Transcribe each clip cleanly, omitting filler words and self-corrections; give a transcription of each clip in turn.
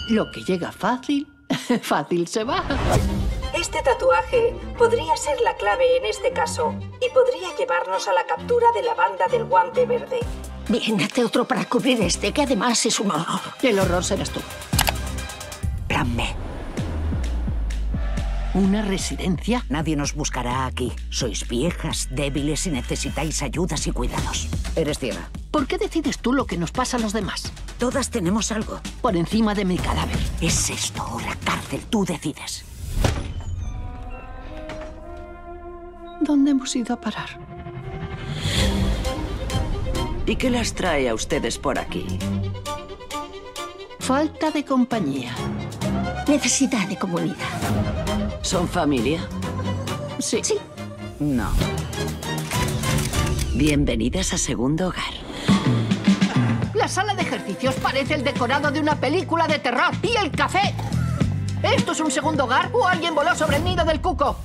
Lo que llega fácil, fácil se va. Este tatuaje podría ser la clave en este caso y podría llevarnos a la captura de la banda del guante verde. Bien, hazte otro para cubrir este, que además es un horror. El horror serás tú. Créanme, ¿Una residencia? nadie nos buscará aquí. Sois viejas, débiles y necesitáis ayudas y cuidados. Eres ciega. ¿Por qué decides tú lo que nos pasa a los demás? Todas tenemos algo. Por encima de mi cadáver. ¿Es esto o la cárcel? Tú decides. ¿Dónde hemos ido a parar? ¿Y qué las trae a ustedes por aquí? Falta de compañía. Necesidad de comunidad. ¿Son familia? Sí. Sí. No. Bienvenidas a Segundo Hogar. La sala de ejercicios parece el decorado de una película de terror. ¡Y el café! ¿Esto es un segundo hogar o alguien voló sobre el nido del cuco?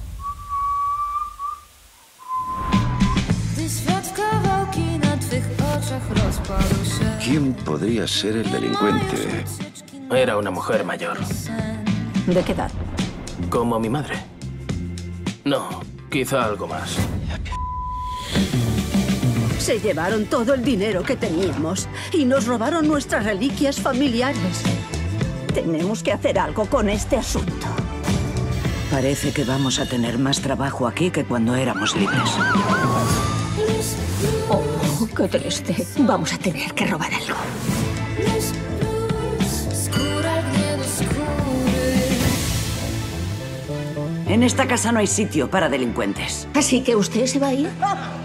¿Quién podría ser el delincuente? Era una mujer mayor. ¿De qué edad? Como mi madre. No, quizá algo más. Se llevaron todo el dinero que teníamos y nos robaron nuestras reliquias familiares. Tenemos que hacer algo con este asunto. Parece que vamos a tener más trabajo aquí que cuando éramos libres. Oh, qué triste. Vamos a tener que robar algo. En esta casa no hay sitio para delincuentes. Así que usted se va a ir.